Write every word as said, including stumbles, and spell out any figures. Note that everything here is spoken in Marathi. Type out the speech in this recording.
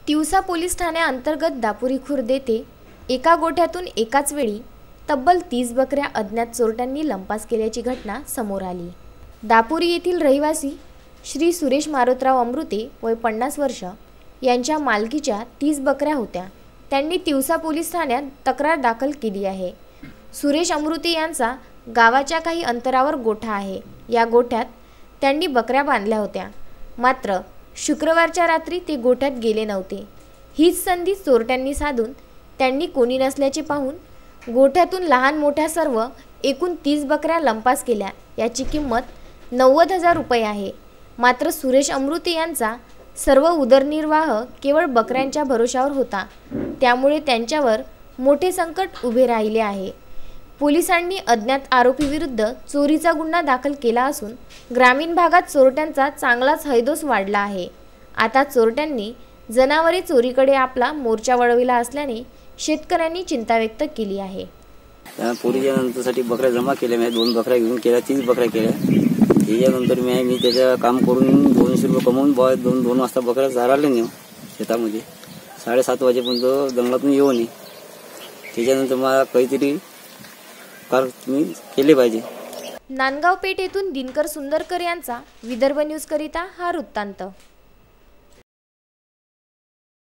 तिवसा पोलीस ठाण्याअंतर्गत दापुरी खुर्द येथे एका गोठ्यातून एकाच वेळी तब्बल तीस बकऱ्या अज्ञात चोरट्यांनी लंपास केल्याची घटना समोर आली। दापुरी येथील रहिवासी श्री सुरेश मारुतराव अमृते वय पन्नास वर्ष यांच्या मालकीच्या तीस बकऱ्या होत्या। त्यांनी तिवसा पोलीस ठाण्यात तक्रार दाखल केली आहे। सुरेश अमृते यांचा गावाच्या काही अंतरावर गोठा आहे। या गोठ्यात त्यांनी बकऱ्या बांधल्या होत्या, मात्र शुक्रवारच्या रात्री ते गोठ्यात गेले नव्हते। हीच संधी चोरट्यांनी साधून त्यांनी कोणी नसल्याचे पाहून गोठ्यातून लहान मोठ्या सर्व एकूण तीस बकऱ्या लंपास केल्या। याची किंमत नव्वद हजार रुपये आहे। मात्र सुरेश अमृते यांचा सर्व उदरनिर्वाह केवळ बकऱ्यांच्या भरोशावर होता, त्यामुळे त्यांच्यावर मोठे संकट उभे राहिले आहे। पोलिसांनी अज्ञात आरोपीविरुद्ध चोरीचा गुन्हा दाखल केला असून ग्रामीण भागात चोरट्यांचा चांगलाच हैदोस वाढला आहे। आता चोरट्यांनी जनावरे चोरीकडे आपला मोर्चा वळविला असल्याने शेतकऱ्यांनी चिंता व्यक्त केली आहे। पोरीच्या नंतरसाठी बकऱ्या जमा केल्या, मी दोन बकऱ्या घेऊन केल्या, तीस बकऱ्या केल्या। त्याच्यानंतर मी मी त्याचं काम करून दोनशे रुपये कमवून बॉय दोन दोन वाजता बकऱ्या चारायला नेऊ शेतामध्ये, साडेसात वाजेपर्यंत जंगलातून येऊ नये। त्याच्यानंतर मला काहीतरी कार तुम्ही केले पाहिजे। नांदगाव पेठ येथून दिनकर सुंदरकर यांचा विदर्भ न्यूज करिता हा वृत्तांत।